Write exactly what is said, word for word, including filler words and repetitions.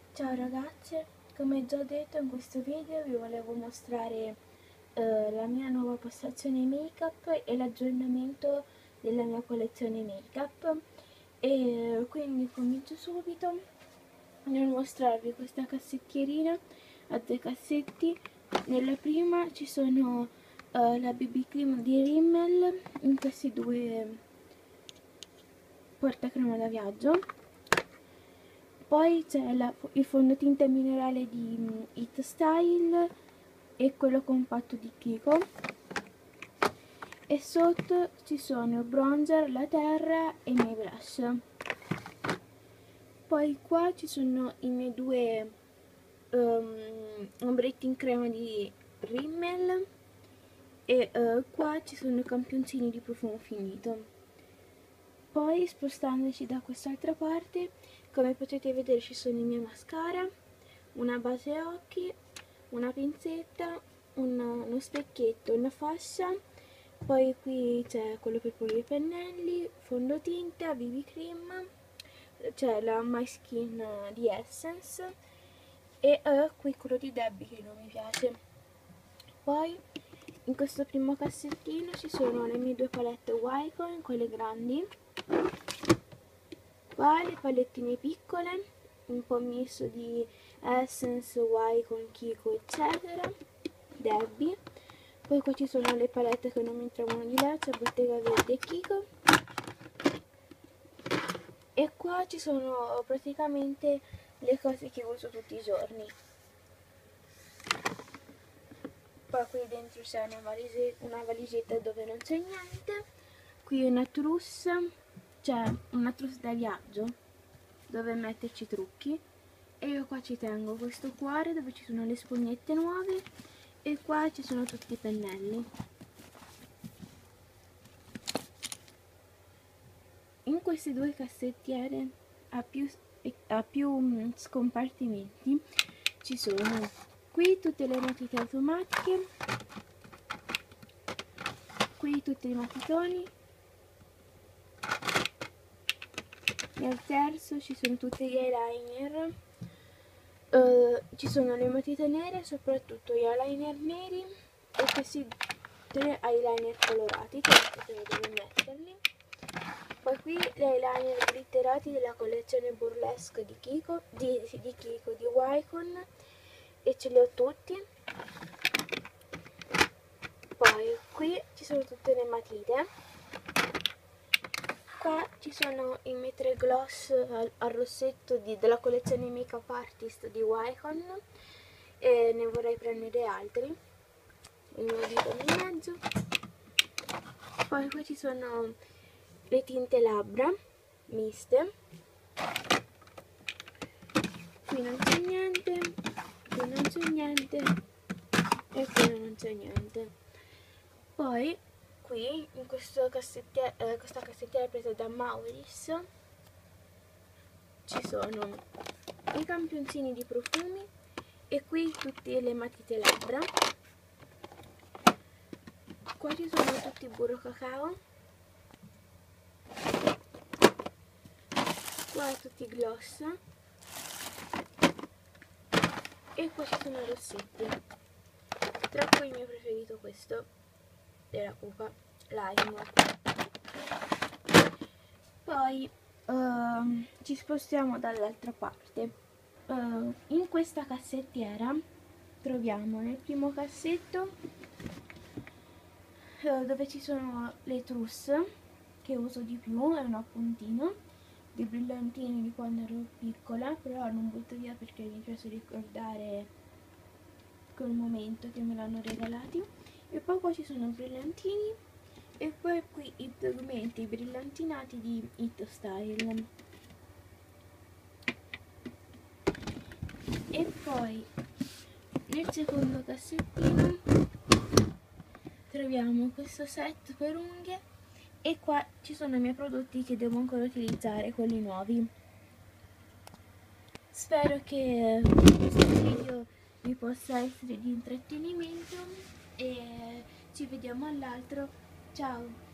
Ciao ragazze, come già detto in questo video vi volevo mostrare eh, la mia nuova postazione make up e l'aggiornamento della mia collezione make up e quindi comincio subito nel mostrarvi questa cassettierina a due cassetti. Nella prima ci sono eh, la B B cream di Rimmel in questi due portacrema da viaggio. Poi c'è il fondotinta minerale di um, It Style e quello compatto di Kiko. E sotto ci sono bronzer, la terra e i miei blush. Poi qua ci sono i miei due um, ombretti in crema di Rimmel e uh, qua ci sono i campioncini di profumo finito. Poi spostandoci da quest'altra parte, come potete vedere ci sono i miei mascara, una base occhi, una pinzetta, un, uno specchietto, una fascia, poi qui c'è quello per pulire i pennelli, fondotinta, B B cream, c'è la My Skin di Essence e uh, qui quello di Debbie che non mi piace. Poi in questo primo cassettino ci sono le mie due palette Wycon, quelle grandi. Qua le palettine piccole, un po' misto di Essence, Wycon, Kiko eccetera, Debbie. Poi qua ci sono le palette che non mi entravano di là, c'è Bottega Verde e Kiko. E qua ci sono praticamente le cose che uso tutti i giorni. Poi qui dentro c'è una, valise, una valigetta dove non c'è niente. Qui una trousse, c'è una trousse da viaggio dove metterci i trucchi. E io qua ci tengo questo cuore dove ci sono le spugnette nuove e qua ci sono tutti i pennelli. In queste due cassettiere a più, a più scompartimenti ci sono qui tutte le matite automatiche, qui tutti i matitoni, nel terzo ci sono tutti gli eyeliner, uh, ci sono le matite nere, soprattutto gli eyeliner neri e questi tre eyeliner colorati che non sapete dove metterli. Poi qui gli eyeliner glitterati della collezione Burlesque di Kiko, di, di Kiko, di Wycon, e ce li ho tutti. Poi qui ci sono tutte le matite. Qua ci sono i miei tre gloss al, al rossetto di, della collezione Makeup Artist di Wycon e ne vorrei prendere altri, ve lo dico in mezzo. Poi qua ci sono le tinte labbra miste, qui non c'è niente, qui non c'è niente e qui non c'è niente. Poi qui in questo cassettiere, eh, questa cassettiera presa da Maurice ci sono i campioncini di profumi e qui tutte le matite labbra. Qua ci sono tutti i burro cacao, qua tutti i gloss e qua ci sono i rossetti, tra cui il mio preferito questo della Cuca, Lime. Poi uh, ci spostiamo dall'altra parte. Uh, in questa cassettiera troviamo nel primo cassetto uh, dove ci sono le trousse che uso di più, è un appuntino di brillantini di quando ero piccola, però non butto via perché mi piace ricordare quel momento che me l'hanno regalati. E poi qua ci sono i brillantini e poi qui i pigmenti brillantinati di It Style. E poi nel secondo cassettino troviamo questo set per unghie e qua ci sono i miei prodotti che devo ancora utilizzare, quelli nuovi. Spero che questo video vi possa essere di intrattenimento e ci vediamo all'altro. Ciao!